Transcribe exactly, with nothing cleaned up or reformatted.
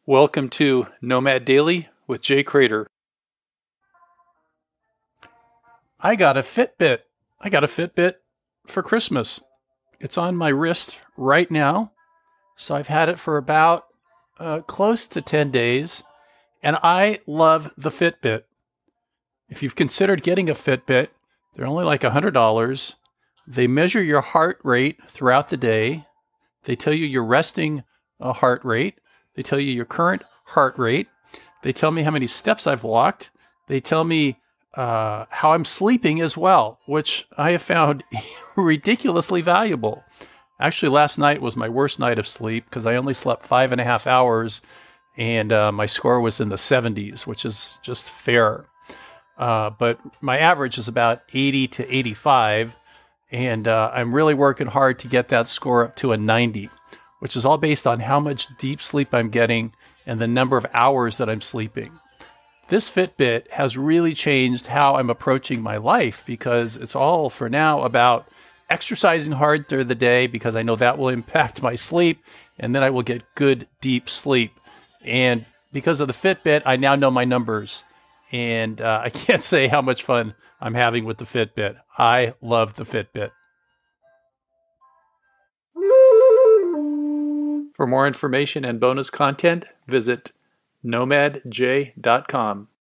Welcome to Nomad Daily with Jay Crater. I got a Fitbit. I got a Fitbit for Christmas. It's on my wrist right now. So I've had it for about uh, close to ten days. And I love the Fitbit. If you've considered getting a Fitbit, they're only like one hundred dollars. They measure your heart rate throughout the day. They tell you your resting uh, heart rate. They tell you your current heart rate. They tell me how many steps I've walked. They tell me uh, how I'm sleeping as well, which I have found ridiculously valuable. Actually, last night was my worst night of sleep because I only slept five and a half hours and uh, my score was in the seventies, which is just fair. Uh, but my average is about eighty to eighty-five, and uh, I'm really working hard to get that score up to a ninety. Which is all based on how much deep sleep I'm getting and the number of hours that I'm sleeping. This Fitbit has really changed how I'm approaching my life because it's all for now about exercising hard through the day because I know that will impact my sleep and then I will get good deep sleep. And because of the Fitbit, I now know my numbers and uh, I can't say how much fun I'm having with the Fitbit. I love the Fitbit. For more information and bonus content, visit nomad j dot com.